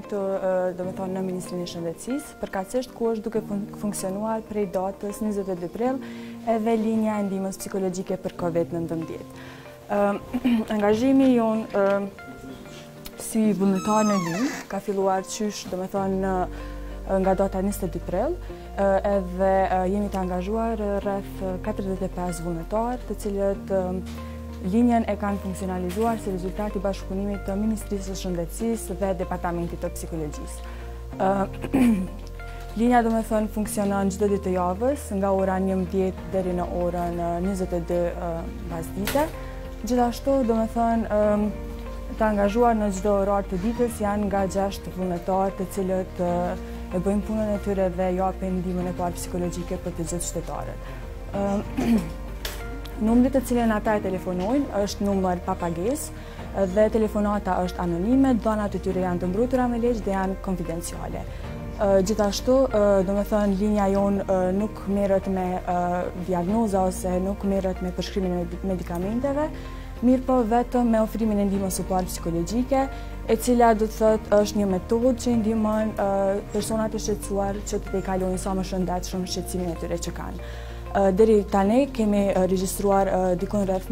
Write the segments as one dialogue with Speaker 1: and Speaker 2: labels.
Speaker 1: do me thonë në Ministrinë e Shëndetësisë, përkatësisht ku është duke funksionuar prej datës 22 prill edhe linja e ndihmës psikologjike për COVID-19. Angazhimi jonë si vullnetar në linjë ka filluar qysh, do me thonë, nga data 22 prill, edhe jemi të angazhuar rreth 45 vullnetar, të cilët linjen e kanë funksionalizuar si rezultat i bashkëpunimit të Ministrisë së Shëndetësisë dhe Departamentit të Psikologjisë. Linja, do me thënë, funksionon çdo ditë të javës, nga ora 11 deri në orën 22 pasdite. Gjithashtu, do me thënë, të angazhuar në çdo orar të ditës janë nga 6 vullnetar, të cilët e bëjnë punën e tyre dhe japin ndihmën e parë psikologjike për të gjithë qytetarët. Numri të cilën ata e telefonojnë është numër pa pagesë dhe telefonata është anonime, dhënat e tyre janë të mbrojtura me ligj dhe janë konfidenciale. Gjithashtu, do me thënë, linja jonë nuk merret me diagnoza ose nuk merret me përshkrimin e medikamenteve, mirë po vetëm me ofrimin e ndihmës së parë psikologjike, e cila do të thotë është një metodë që i ndihmon personat e shqetësuar që të kalojnë sa më shëndetshëm shqetësimin e tyre që kanë. Deri tani kemi regjistruar dikon rreth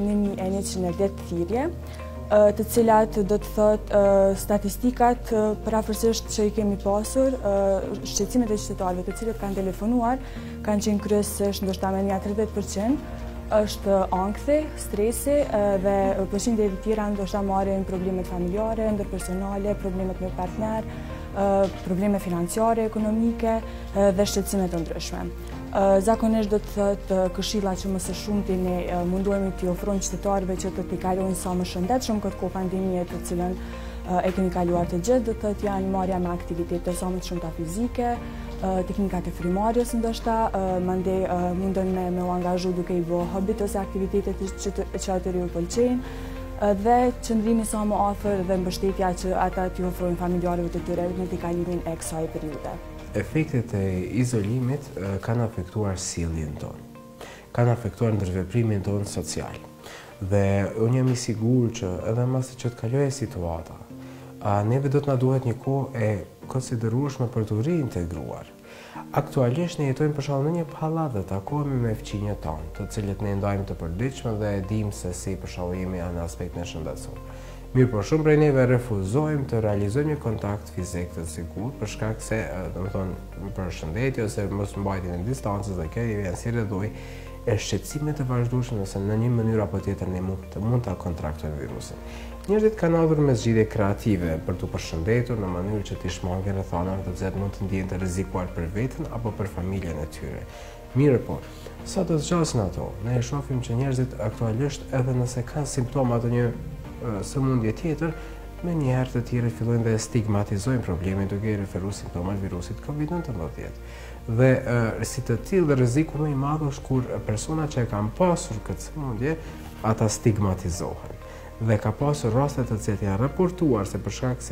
Speaker 1: 1108 thirrje, të cilat do të thotë statistikat parafërsisht që i kemi pasur, shqetësimet e qytetarëve të cilët kanë telefonuar kanë qenë kryesisht ndoshta me një 30%, është ankthi, stresi dhe përqindje të tjera ndoshta marrin problemet familjare, ndërpersonale, problemet me partner, probleme financiare, ekonomike dhe shqetësime të ndryshme. Zakonisht do të thotë këshilla që më së shumti ne munduemi t'i ofrojmë qytetarëve që të t'i kalojnë sa më shëndetshëm këtë kohë pandemie të cilën e kemi kaluar të gjithë, do të thotë janë marrja me aktivitete sa më të shumta fizike, teknikat e frymëmarrjes ndoshta, mandej mundën me u angazhu duke i bërë hobit ose aktivitete që atyre ju pëlqejnë, dhe qëndrimi sa më afër dhe mbështetja që ata t'i ofrojnë familjarëve të tyre në t'i kalimin e kësaj periudhe.
Speaker 2: Efektet e izolimit kanë afektuar sjelljen tonë, kanë afektuar ndërveprimin tonë social. Dhe unë jam i sigurt që edhe mbasi që të kalojë situata, neve do të na duhet një kohë e konsiderueshme për të reintegruar. Aktualisht ne jetojmë për shkak në një pallat dhe takohemi me fqinjët tonë, të cilët ne ndajmë të përditshme dhe e dimë se si për shkak jemi në aspektin shëndetësor. Mirë, por shumë prej neve refuzojmë të realizojmë një kontakt fizik të sigurt për shkak se, domethënë, për shëndetje ose mos mbajtjen e distancës dhe kjo janë si rrjedhoj e shqetësimit të vazhdueshëm ose në një mënyrë apo tjetër ne mund ta kontraktojmë virusin. Njerëzit kanë ardhur me zgjidhje kreative për t'u përshëndetur në mënyrë që t'i shmangin rrethanave të cilat mund të ndjehen të rrezikuar për veten apo për familjen e tyre. Mirë po, sa të zgjasin ato, ne e shohim që njerëzit aktualisht edhe nëse kanë simptoma të një sëmundje tjetër, me njëherë të tjerë fillojnë dhe stigmatizojnë problemin duke i referuar simptomat virusit COVID-19. Dhe si të tillë dhe rreziku më i madh është kur persona që e kanë pasur këtë sëmundje, ata stigmatizohen. Dhe ka pasur raste të cilat janë raportuar se për shkak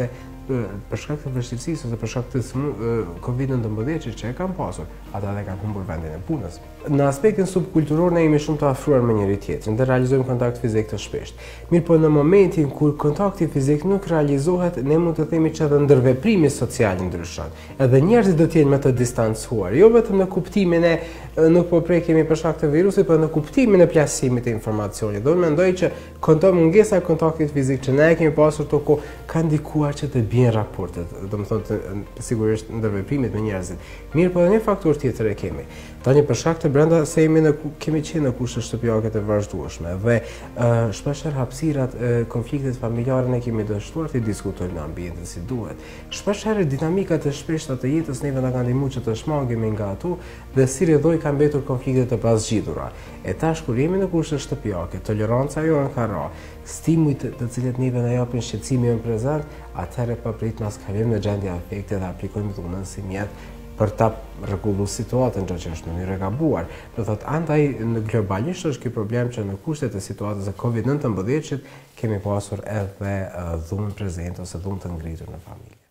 Speaker 2: të vështirësisë ose për shkak të COVID-19 që e kanë pasur, ata dhe kanë humbur vendin e punës. Në aspektin subkulturor ne jemi shumë të afruar me njëri tjetrin dhe realizojmë kontakt fizik të shpeshtë. Mirë po në momentin kur kontakti fizik nuk realizohet, ne mund të themi që edhe ndërveprimi social ndryshon. Edhe njerëzit do të jenë më të distancuar, jo vetëm në kuptimin e nuk po prekemi për shkak të virusit, por në kuptimin e plasësimit të informacionit. Do të mendoj që mungesa e kontaktit fizik që ne kemi pasur të kohë ka ndikuar që të bien raportet, domethënë sigurisht ndërveprimit me njerëzit. Mirë, po edhe një faktor tjetër e kemi. Tani për shkak të brenda se kemi qenë në kushte shtëpiake të vazhdueshme dhe shpeshherë hapësirat konfliktet familjare ne kemi dështuar të diskutojmë në ambientin si duhet. Shpeshherë dinamikat e shpeshta të jetës neve na kanë ndihmuar që të shmangemi nga ato dhe si rrjedhoj kanë mbetur konfliktet e pazgjidhura. E tash kur jemi në kushte shtëpiake, toleranca jonë ka rënë, stimujt të cilët neve na japin shqetësimin e prezant, atëherë paprit na skalojmë në gjendje afekte dhe aplikojmë dhunën si mjet për ta rregulluar situatën që është në mënyrë gabuar. Do thotë andaj në globalisht është ky problem që në kushtet e situatës e COVID-19 kemi pasur edhe dhunë prezente ose dhunë të ngritur në familje.